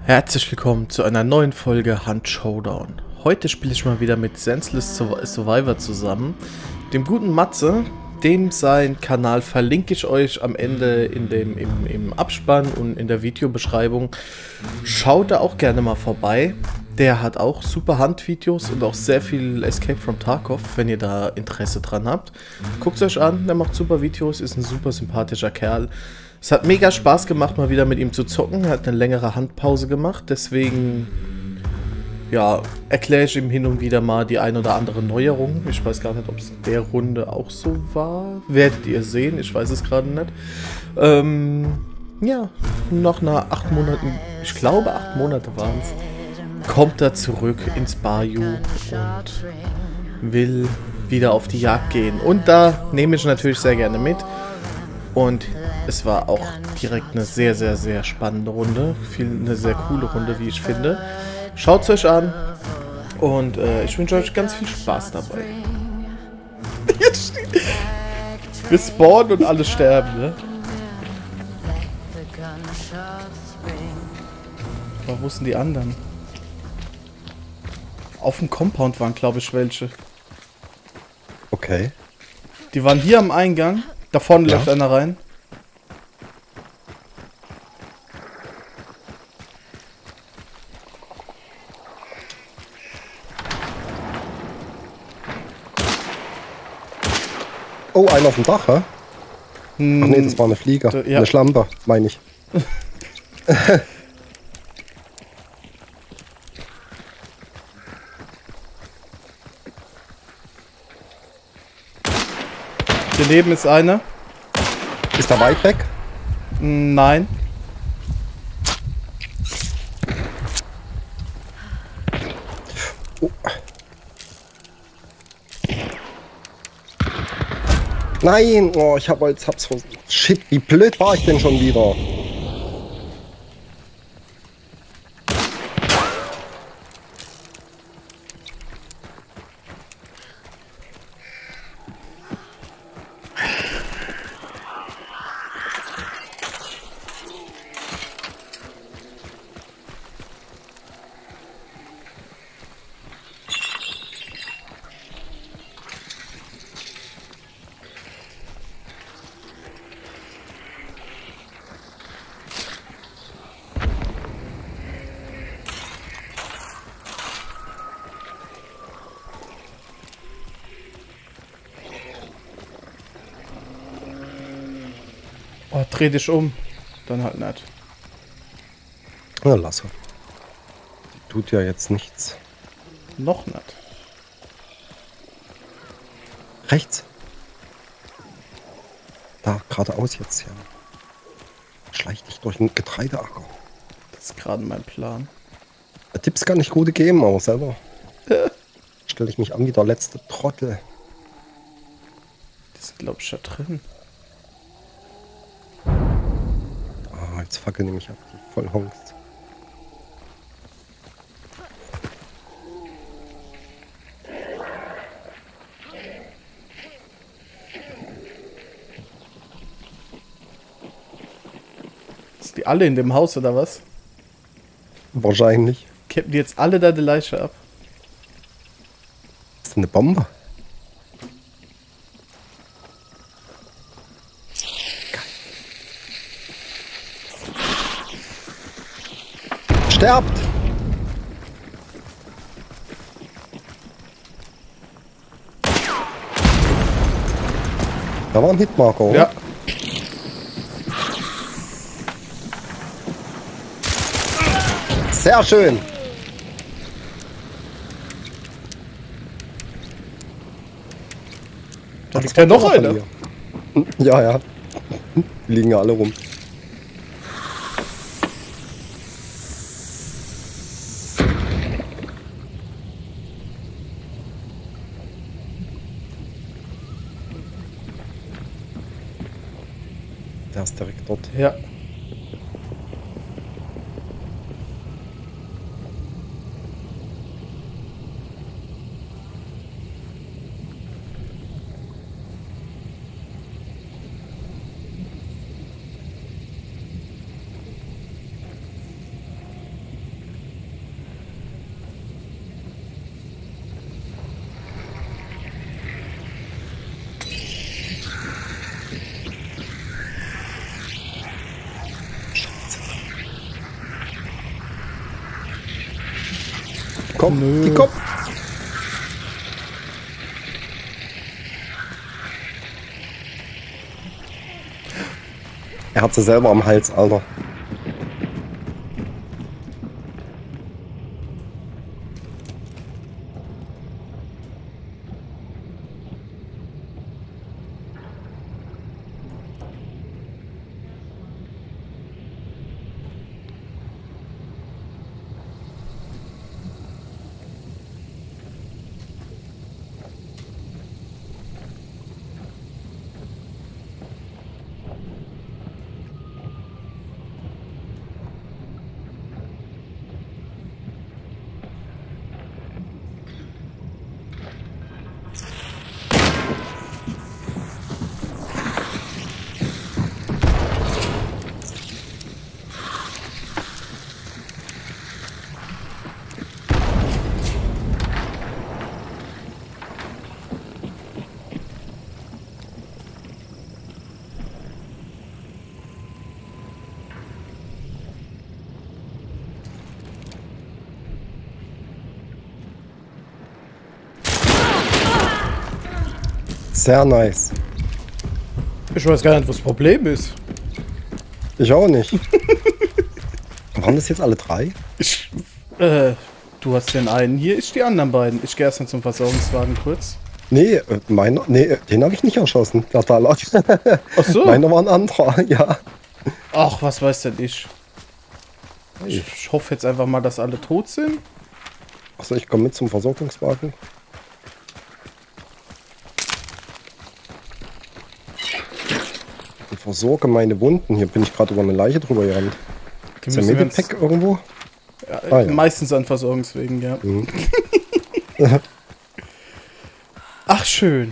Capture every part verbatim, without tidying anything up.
Herzlich willkommen zu einer neuen Folge Hunt Showdown. Heute spiele ich mal wieder mit Senseless Survivor zusammen, dem guten Matze. Dem sein Kanal verlinke ich euch am Ende in dem, im, im Abspann und in der Videobeschreibung. Schaut da auch gerne mal vorbei. Der hat auch super Hunt-Videos und auch sehr viel Escape from Tarkov, wenn ihr da Interesse dran habt. Guckt es euch an, der macht super Videos, ist ein super sympathischer Kerl. Es hat mega Spaß gemacht, mal wieder mit ihm zu zocken. Er hat eine längere Handpause gemacht, deswegen ja, erkläre ich ihm hin und wieder mal die ein oder andere Neuerung. Ich weiß gar nicht, ob es in der Runde auch so war. Werdet ihr sehen, ich weiß es gerade nicht. Ähm, ja, nach einer acht Monaten, ich glaube acht Monate waren es, kommt er zurück ins Bayou und will wieder auf die Jagd gehen. Und da nehme ich natürlich sehr gerne mit. Und es war auch direkt eine sehr, sehr, sehr spannende Runde. Viel, eine sehr coole Runde, wie ich finde. Schaut es euch an. Und äh, ich wünsche euch ganz viel Spaß dabei. Wir spawnen und alle sterben, ne? Aber wo sind die anderen? Auf dem Compound waren, glaube ich, welche. Okay. Die waren hier am Eingang. Da vorne ja. Läuft einer rein. Oh, einer auf dem Dach, hä? Hm, Ach nee, das war eine Flieger. Da, ja. Eine Schlampe, meine ich. Daneben ist einer. Ist er weit weg? Nein. Oh. Nein! Oh, ich hab jetzt hab's versucht. Shit, wie blöd war ich denn schon wieder? Oh, dreh dich um. Dann halt nicht. Na, lass her. Die tut ja jetzt nichts. Noch nicht. Rechts. Da, geradeaus jetzt, ja. Schleich dich durch den Getreideacker. Das ist gerade mein Plan. Tipps kann ich gute geben, aber selber stelle ich mich an wie der letzte Trottel. Die sind, glaube ich, da drin. Ah, jetzt fackel nämlich ab, die voll Honks. Sind die alle in dem Haus, oder was? Wahrscheinlich. Kippen die jetzt alle deine Leiche ab? Ist das eine Bombe? Sterbt! Da war ein Hitmarker, oder? Ja. Sehr schön! Da liegt ja noch einer. Ja, ja. Die liegen ja alle rum. Der ist direkt dort. Ja. kommen, nö. die kommen. Er hat sie selber am Hals, Alter. Sehr nice. Ich weiß gar nicht, was das Problem ist. Ich auch nicht. Waren das jetzt alle drei? Ich, äh, du hast den einen, hier ist die anderen beiden. Ich gehe erst mal zum Versorgungswagen kurz. Nee, äh, meiner, nee, den habe ich nicht erschossen. Der da lag. Ach so. Meiner war ein anderer, ja. Ach, was weiß denn ich? Ich, ich hoffe jetzt einfach mal, dass alle tot sind. Achso, ich komme mit zum Versorgungswagen. Ich versorge meine Wunden. Hier bin ich gerade über eine Leiche drüber gerannt. Ist der Medipack irgendwo? Ja, ah, ja. Meistens an Versorgungswegen, ja. Mhm. Ach, schön.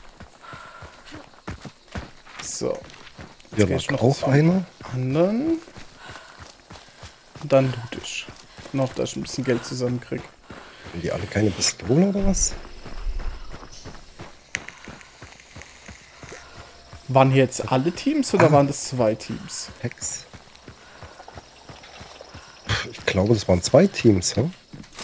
So. Hier lag noch auch einer. Anderen. Und dann loot ich. Noch, dass ich ein bisschen Geld zusammenkriege. Haben die alle keine Pistole oder was? Waren hier jetzt alle Teams oder ah. waren das zwei Teams? Hex. Ich glaube, das waren zwei Teams, hm?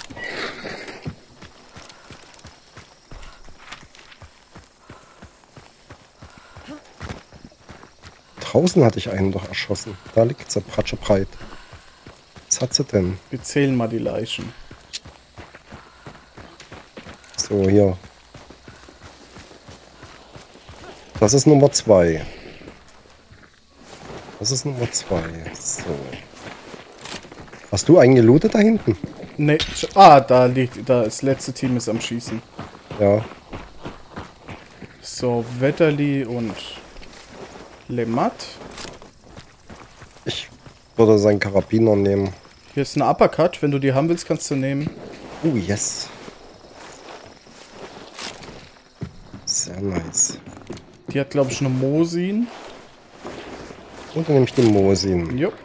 Draußen hatte ich einen doch erschossen. Da liegt sie, pratschebreit. Was hat sie denn? Wir zählen mal die Leichen. So, hier. Das ist Nummer zwei. Das ist Nummer zwei. So. Hast du einen gelootet da hinten? Ne, ah, da liegt, da das letzte Team ist am Schießen. Ja. So, Wetterli und Lemat. Ich würde seinen Karabiner nehmen. Hier ist ein Uppercut, wenn du die haben willst, kannst du nehmen. Oh, yes. Sehr nice. Die hat, glaube ich, eine Mosin. Und dann nehme ich den Mosin. Jo.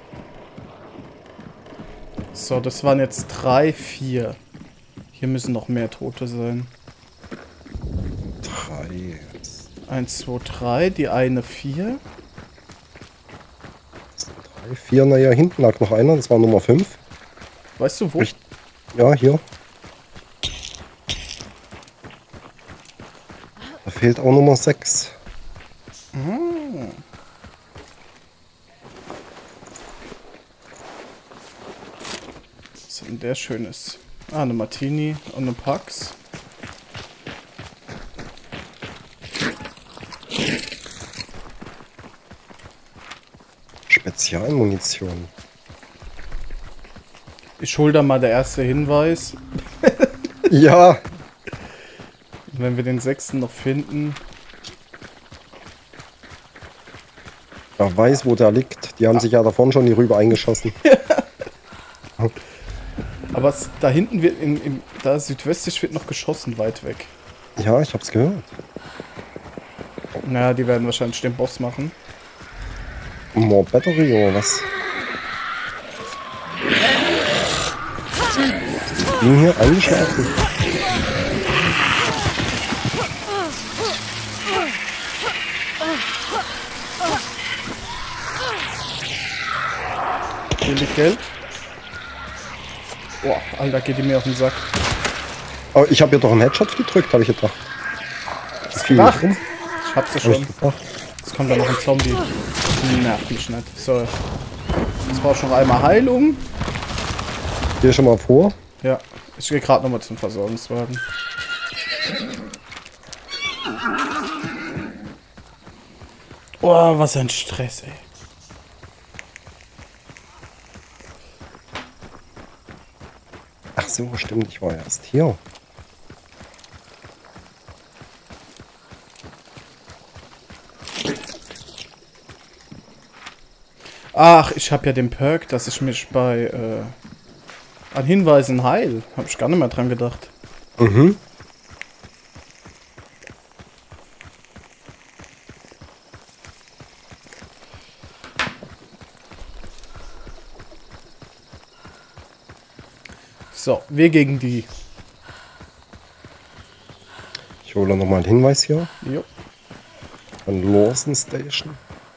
So, das waren jetzt drei, vier. Hier müssen noch mehr Tote sein. Drei. Eins, zwei, drei. Die eine vier. Drei, vier. Naja, hinten lag noch einer. Das war Nummer fünf. Weißt du wo? Ich, ja, hier. Da fehlt auch Nummer sechs. Hm. Was ist denn der Schönes? Ah, eine Martini und eine Pax. Spezialmunition. Ich hol da mal der erste Hinweis. Ja. Wenn wir den sechsten noch finden. Er weiß, wo der liegt. Die haben ah. sich ja davon schon die Rübe eingeschossen. Aber es, da hinten wird, in, in, da südwestlich wird noch geschossen, weit weg. Ja, ich hab's gehört. Naja, die werden wahrscheinlich den Boss machen. More Battery oder was? Ich bin hier eingeschlafen. Hier liegt Geld. Boah, Alter, geht die mir auf den Sack. Oh, ich habe ja doch einen Headshot gedrückt, habe ich gedacht. Das fiel Ach, nicht rum. ich hab's ja Hab ich schon. gedacht. Jetzt kommt da noch ein Zombie. Nervt mich nicht. So. Jetzt brauchst du noch einmal Heilung. Geh schon mal vor. Ja, ich gehe gerade nochmal zum Versorgungswagen. Oh, was ein Stress, ey. Ach so, stimmt, ich war erst hier. Ach, ich habe ja den Perk, dass ich mich bei äh, an Hinweisen heil. Habe ich gar nicht mehr dran gedacht. Mhm. So, wir gegen die. Ich hole nochmal einen Hinweis hier. Jo. An Lawson Station.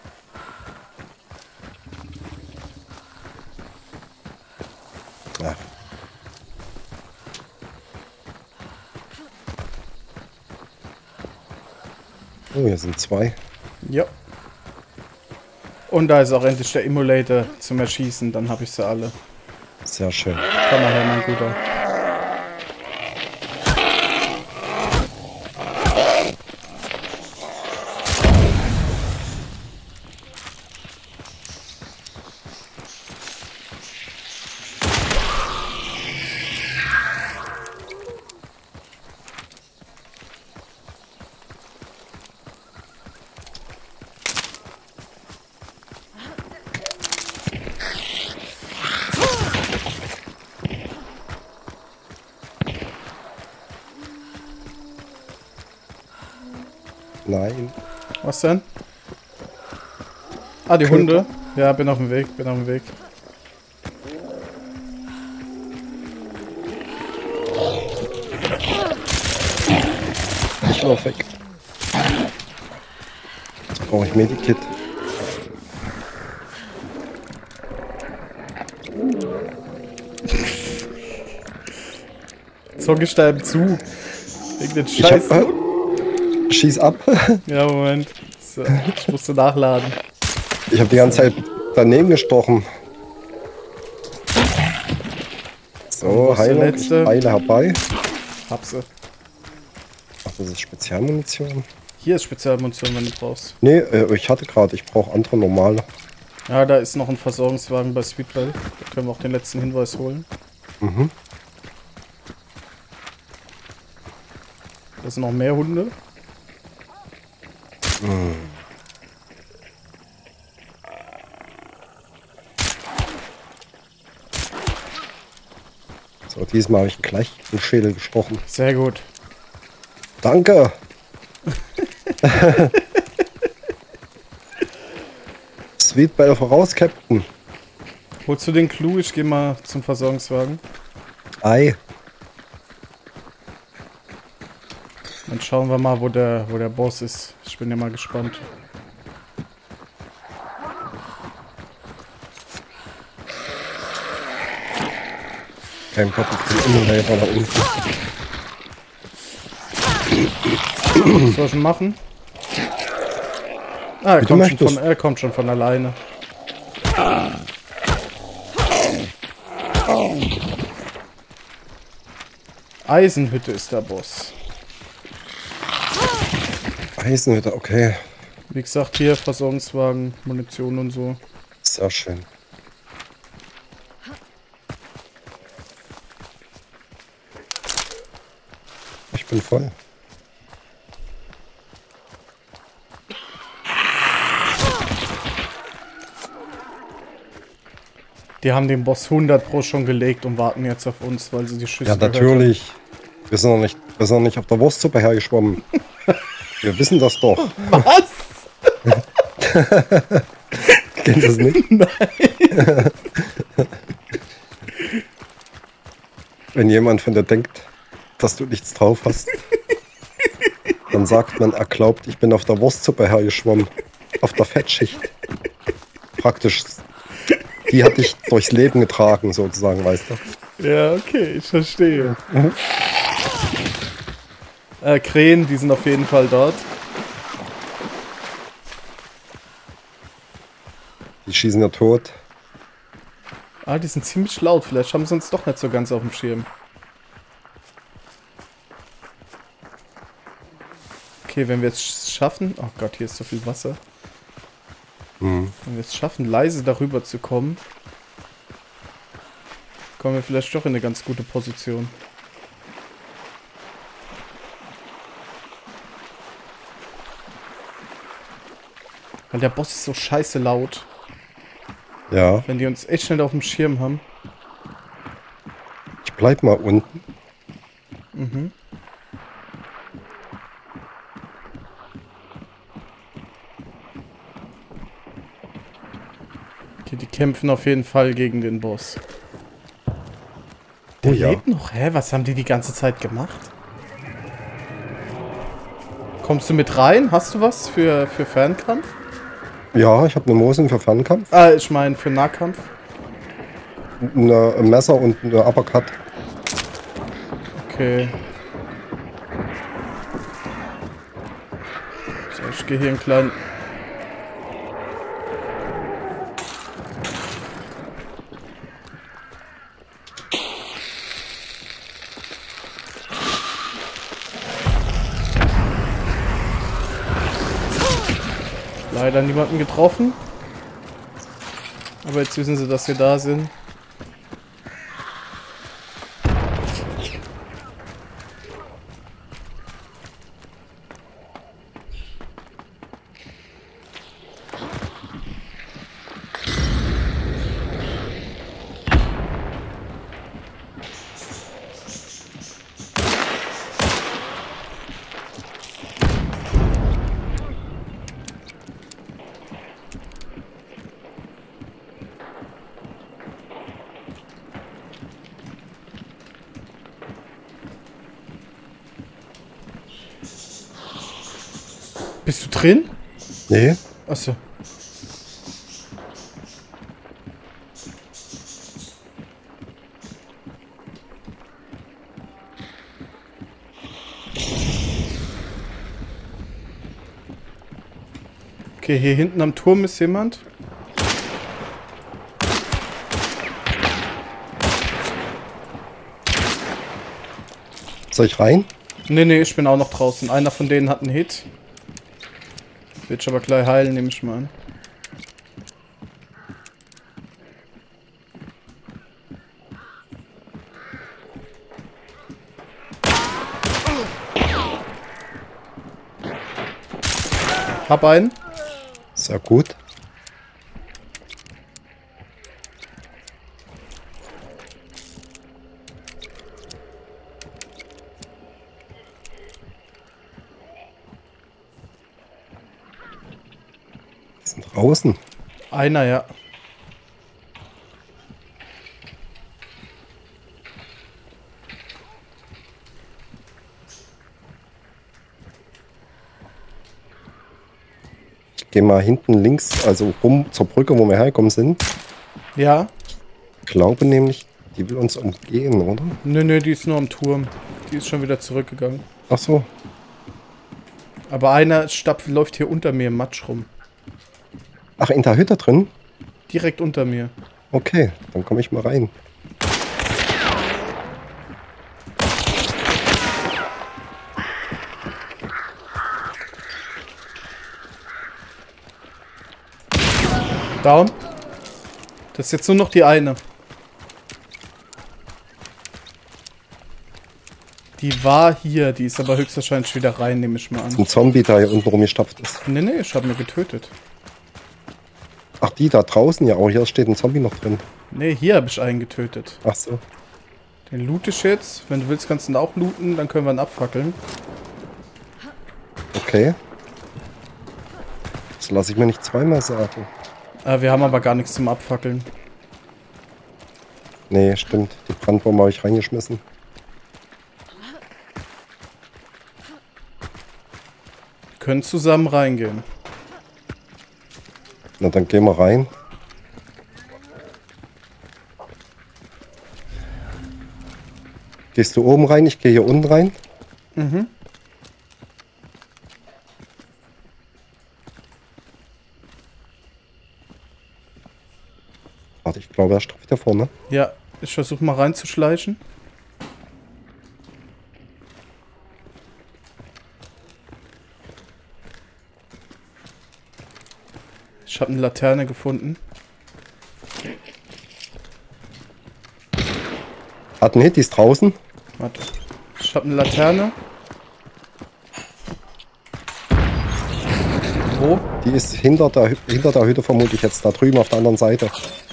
Ja. Oh, hier sind zwei. Ja. Und da ist auch endlich der Emulator zum Erschießen, dann habe ich sie alle. Sehr schön. Komm mal her, mein Guter. Nein. Was denn? Ah, die Köter. Hunde. Ja, bin auf dem Weg, bin auf dem Weg. Ich lauf weg. Jetzt brauche ich Medikit. Zocke ich da im Zug. Wegen den Ich hab, Scheiß. äh, schieß ab. Ja, Moment. So, ich musste nachladen. Ich habe die ganze Zeit daneben gestochen. Und wo So, ist der Heilung. Ich letzte? heile herbei. Hab sie. Ach, das ist Spezialmunition. Hier ist Spezialmunition, wenn du brauchst. Nee, äh, ich hatte gerade. Ich brauche andere normale. Ja, da ist noch ein Versorgungswagen bei Sweetbell. Da können wir auch den letzten Hinweis holen. Mhm. Da sind noch mehr Hunde. So, diesmal habe ich gleich den Schädel gestochen. Sehr gut. Danke! Sweetbell voraus, Captain. Holst du den Clou? Ich gehe mal zum Versorgungswagen. Ei. Dann schauen wir mal, wo der, wo der Boss ist. Ich bin ja mal gespannt. Kein Kopf, ich bin Innenläufer da unten. Was soll ich denn machen? Ah, er Wie du kommt, schon möchtest. von, er kommt schon von alleine. Eisenhütte ist der Boss. Eisenhütte, okay. Wie gesagt, hier Versorgungswagen, Munition und so. Sehr schön. Ich bin voll. Die haben den Boss hundert Pro schon gelegt und warten jetzt auf uns, weil sie die Schüsse Ja, gehört natürlich. Wir sind noch nicht, wir sind noch nicht auf der Wurstsuppe hergeschwommen. Wir wissen das doch. haben. Was? Kennst du das nicht? Nein. Wenn jemand von dir denkt, dass du nichts drauf hast, dann sagt man, er glaubt, ich bin auf der Wurstsuppe hergeschwommen. Auf der Fettschicht. Praktisch. Die hat dich durchs Leben getragen, sozusagen, weißt du? Ja, okay, ich verstehe. Äh, Krähen, die sind auf jeden Fall dort. Die schießen ja tot. Ah, die sind ziemlich laut. Vielleicht haben sie uns doch nicht so ganz auf dem Schirm. Okay, wenn wir es schaffen... Oh Gott, hier ist so viel Wasser. Mhm. Wenn wir es schaffen, leise darüber zu kommen, kommen wir vielleicht doch in eine ganz gute Position. Weil der Boss ist so scheiße laut. Ja. Wenn die uns echt schnell auf dem Schirm haben. Ich bleib mal unten. Mhm. Okay, die kämpfen auf jeden Fall gegen den Boss. Der Oh ja. lebt noch? Hä? Was haben die die ganze Zeit gemacht? Kommst du mit rein? Hast du was für, für Fernkampf? Ja, ich habe eine Mosin für Fernkampf, Ah, ich meine für Nahkampf. eine, ein Messer und eine Uppercut. Okay. So, ich gehe hier einen kleinen... Leider niemanden getroffen. Aber jetzt wissen sie, dass wir da sind. Bist du drin? Nee, Achso. Okay, hier hinten am Turm ist jemand. soll ich rein? Nee, nee, ich bin auch noch draußen. Einer von denen hat einen Hit. Wird ich aber gleich heilen, nehme ich mal an. Hab einen. Sehr gut. Die sind draußen. Einer, ja. Ich gehe mal hinten links, also rum zur Brücke, wo wir hergekommen sind. Ja. Ich glaube nämlich, die will uns umgehen, oder? Nö, nö, die ist nur am Turm. Die ist schon wieder zurückgegangen. Ach so. Aber einer stapft, läuft hier unter mir im Matsch rum. Ach, in der Hütte drin? Direkt unter mir. Okay, dann komme ich mal rein. Down. Das ist jetzt nur noch die eine. Die war hier, die ist aber höchstwahrscheinlich wieder rein, nehme ich mal an. Ein Zombie, der hier unten rumgestapft ist. Nee, nee, ich habe mir getötet. Ach, die da draußen, ja, oh, hier steht ein Zombie noch drin. Nee, hier habe ich einen getötet. Ach so. Den loot ich jetzt. Wenn du willst, kannst du ihn auch looten, dann können wir ihn abfackeln. Okay. Das lasse ich mir nicht zweimal sagen. Äh, wir haben aber gar nichts zum Abfackeln. Nee, stimmt. Die Brandbombe habe ich reingeschmissen. Wir können zusammen reingehen. Na, dann gehen wir rein. Gehst du oben rein? Ich gehe hier unten rein. Mhm. Warte, ich glaube, er stopft da vorne. Ja, ich versuche mal reinzuschleichen. Ich habe eine Laterne gefunden. Hat einen Hit, die ist draußen. Warte. Ich habe eine Laterne. Wo? Die ist hinter der, Hü- hinter der Hütte vermutlich jetzt, da drüben auf der anderen Seite.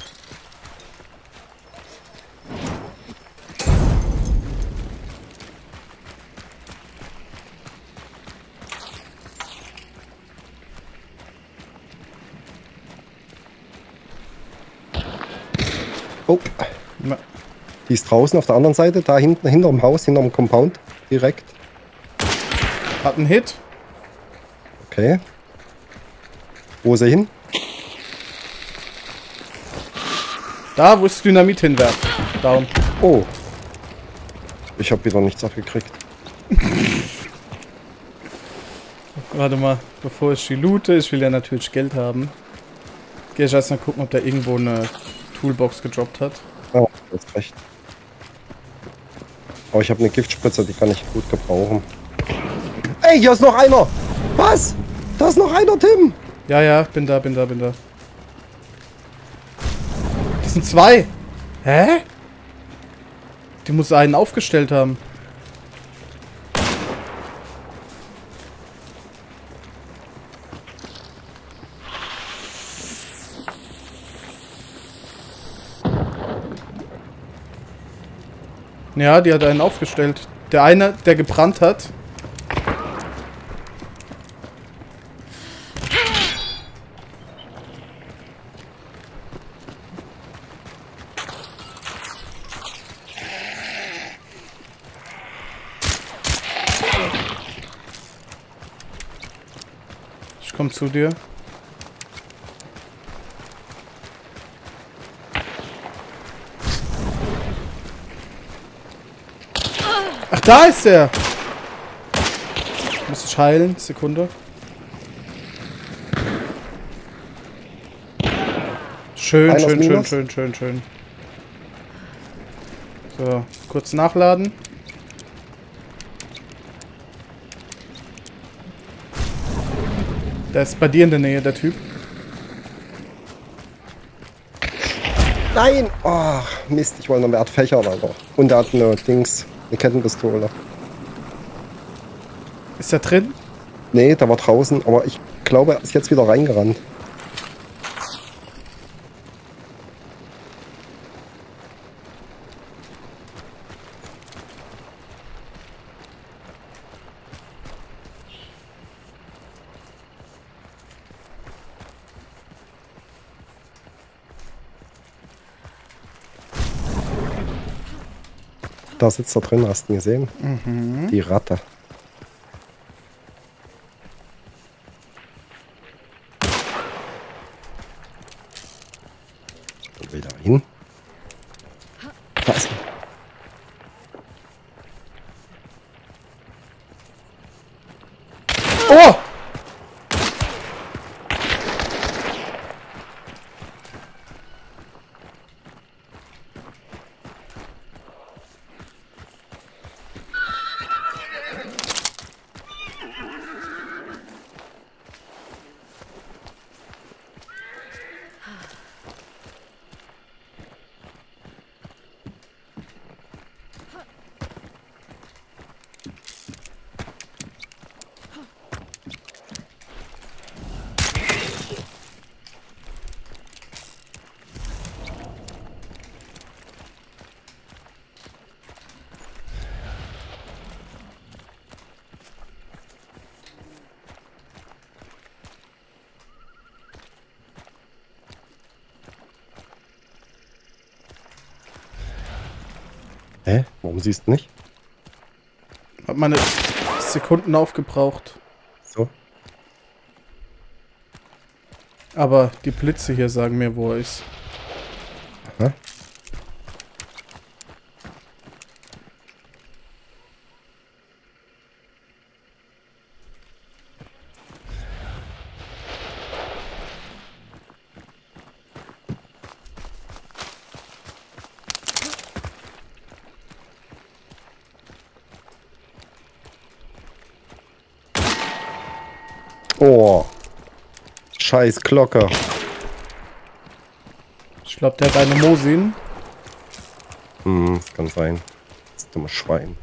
Oh, Na, die ist draußen auf der anderen Seite, da hinten, hinterm Haus, hinterm Compound, direkt. hat einen Hit. Okay. Wo ist er hin? Da, wo ist Dynamit hinwerfen. Down. Oh. Ich habe wieder nichts abgekriegt. Warte mal, bevor ich die loote, ich will ja natürlich Geld haben. Geh ich erst mal gucken, ob da irgendwo eine Toolbox gedroppt hat. Ja, du hast recht. Aber ich habe eine Giftspritze, die kann ich gut gebrauchen. Ey, hier ist noch einer! Was? Da ist noch einer, Tim! Ja, ja, bin da, bin da, bin da. Das sind zwei. Hä? Die muss einen aufgestellt haben. Ja, die hat einen aufgestellt. Der eine, der gebrannt hat. Ich komm zu dir. Ach, da ist er! Muss ich heilen? Sekunde. Schön, Einer schön, ist schön, Minus. schön, schön, schön. So, kurz nachladen. Der ist bei dir in der Nähe, der Typ. Nein! Oh, Mist, ich wollte noch, er hat Fächer, Alter. Und er hat eine Dings, eine Kettenpistole. Ist er drin? Nee, der war draußen, aber ich glaube, er ist jetzt wieder reingerannt. Da sitzt er drin, hast du ihn gesehen? Mhm. Die Ratte. Wo will der hin? Da ist er. Oh! Hä? Warum siehst du nicht? Hab meine Sekunden aufgebraucht. So. Aber die Blitze hier sagen mir, wo er ist. Aha. Oh. Scheiß Glocke. Ich glaube, der hat eine Mosin. Hm, das kann sein. Das dumme Schwein.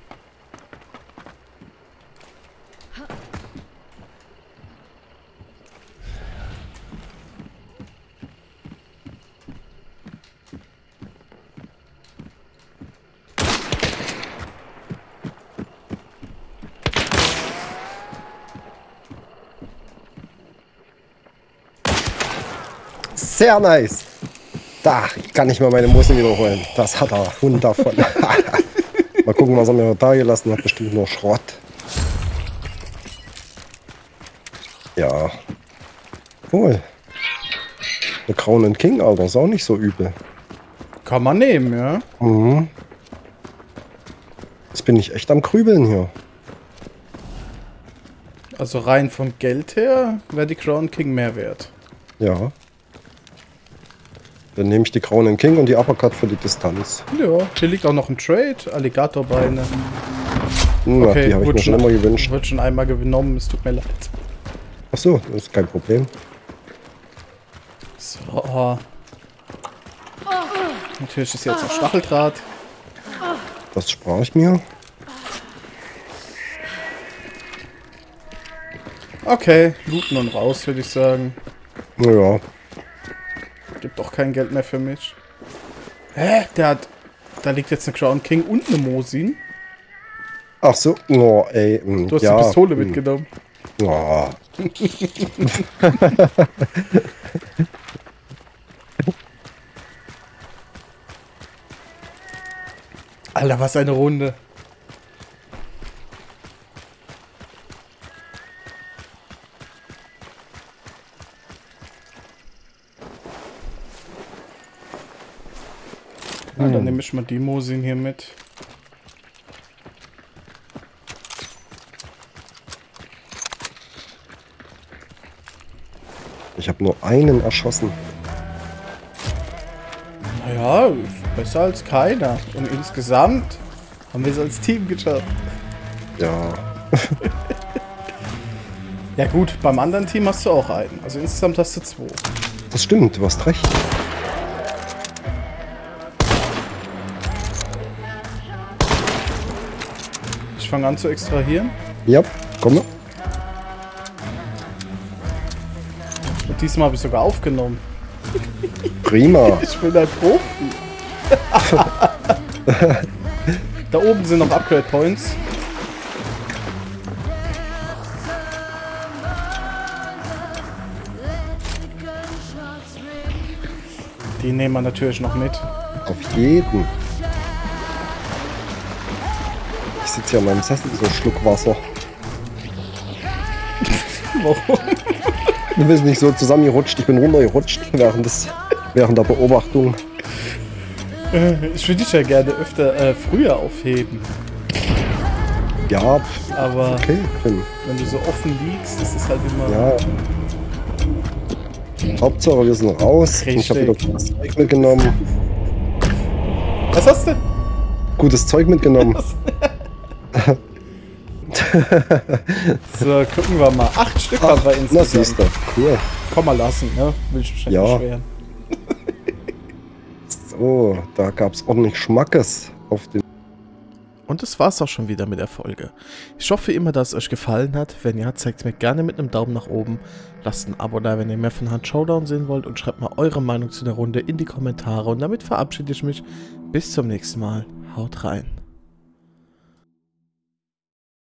Sehr nice. Da kann ich mal meine Musen wiederholen. Das hat er. Hund davon. Mal gucken, was er mir da gelassen hat. Bestimmt nur Schrott. Ja. Cool. Der Crown and King, Alter. Ist auch nicht so übel. Kann man nehmen, ja. Mhm. Jetzt bin ich echt am Grübeln hier. Also rein vom Geld her wäre die Crown King mehr wert. Ja. Dann nehme ich die Crown and King und die Uppercut für die Distanz. Ja, hier liegt auch noch ein Trade. Alligatorbeine. Na, okay, die habe ich mir schon immer gewünscht. Wird schon einmal genommen, es tut mir leid. Achso, das ist kein Problem. So. Natürlich ist jetzt noch Stacheldraht. Das spare ich mir. Okay, looten und raus, würde ich sagen. Ja. Gibt doch kein Geld mehr für mich. Hä? Der hat... Da liegt jetzt eine Crown King und eine Mosin. Ach so, oh, ey. Mh, du hast ja, die Pistole mh. mitgenommen. Oh. Alter, was eine Runde. Ja, dann nehme ich mal die Mosin hier mit. Ich habe nur einen erschossen. Naja, besser als keiner. Und insgesamt haben wir es als Team geschafft. Ja. Ja gut, beim anderen Team hast du auch einen. Also insgesamt hast du zwei. Das stimmt, du hast recht. Ich fange an zu extrahieren. Ja, komm. Und diesmal habe ich sogar aufgenommen. Prima. Ich bin ein Profi. Da oben sind noch Upgrade Points. Die nehmen wir natürlich noch mit. Auf jeden. Ich sitze hier an meinem Sessel, so ein Schluck Wasser. Warum? Du bist nicht so zusammengerutscht, ich bin runtergerutscht während, des, während der Beobachtung. Ich würde dich ja gerne öfter äh, früher aufheben. Ja, aber okay. Bin. Wenn du so offen liegst, ist es halt immer... Ja. Hauptsache wir sind raus. Richtig. Ich habe wieder gutes Zeug mitgenommen. Was hast du? Gutes Zeug mitgenommen. So, gucken wir mal. Acht Stück haben wir insgesamt. Na, siehst du. Cool. Komm mal lassen, ne? Will ich mich nicht Ja. beschweren. So, da gab es ordentlich Schmackes auf den... Und das war's auch schon wieder mit der Folge. Ich hoffe immer, dass es euch gefallen hat. Wenn ja, zeigt es mir gerne mit einem Daumen nach oben. Lasst ein Abo da, wenn ihr mehr von Hunt Showdown sehen wollt. Und schreibt mal eure Meinung zu der Runde in die Kommentare. Und damit verabschiede ich mich. Bis zum nächsten Mal. Haut rein.